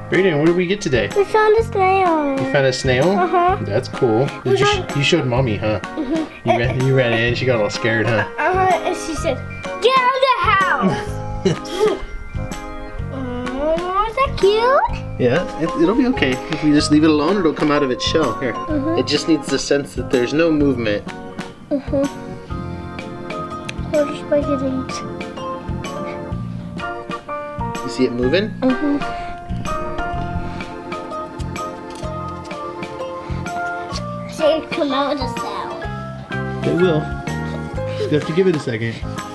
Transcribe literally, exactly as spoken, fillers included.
Brayden, what did we get today? We found a snail. You found a snail? Uh-huh. That's cool. Did you, sh you showed mommy, huh? Mm-hmm. You, ran, you ran in, she got all scared, huh? Uh-huh, and she said, get out of the house! Oh, is that cute? Yeah, it, it'll be okay. If we just leave it alone, it'll come out of its shell. Here. Mm-hmm. It just needs the sense that there's no movement. Mm-hmm. Where's my legs? You see it moving? Mm-hmm. See it come out with a sound. It will. You have to give it a second.